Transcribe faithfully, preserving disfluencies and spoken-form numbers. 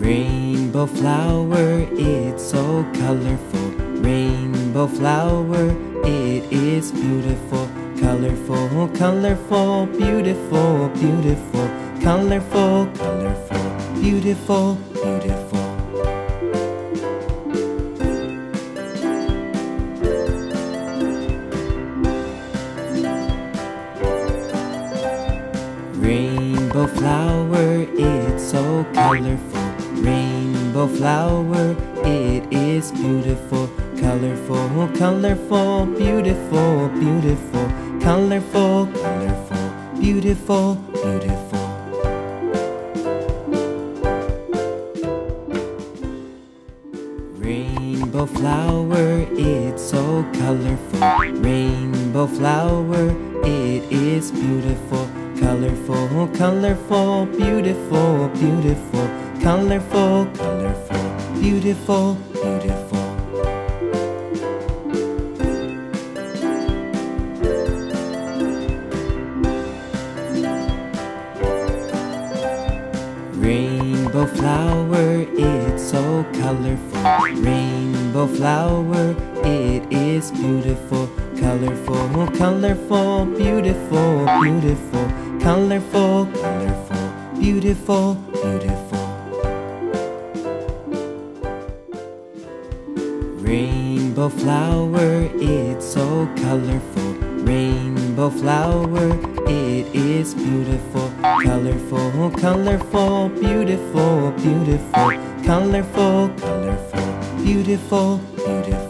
Rainbow flower, it's so colorful. Rainbow flower, it is beautiful. Colorful, colorful, beautiful, beautiful. Colorful, colorful, beautiful, beautiful. Rainbow flower, it's so colorful. Rainbow flower, it is beautiful. Colorful, colorful, beautiful, beautiful. Colorful, colorful, beautiful, beautiful. Rainbow flower, it's so colorful. Rainbow flower, it is beautiful. Colorful, colorful, beautiful, beautiful. Colorful, colorful, beautiful, beautiful. Rainbow flower, it's so colorful. Rainbow flower, it is beautiful. Colorful, colorful, beautiful, beautiful. Colorful, colorful, beautiful, beautiful. Rainbow flower, it's so colorful. Rainbow flower, it is beautiful. Colorful, colorful, beautiful, beautiful. Colorful, colorful, beautiful, beautiful.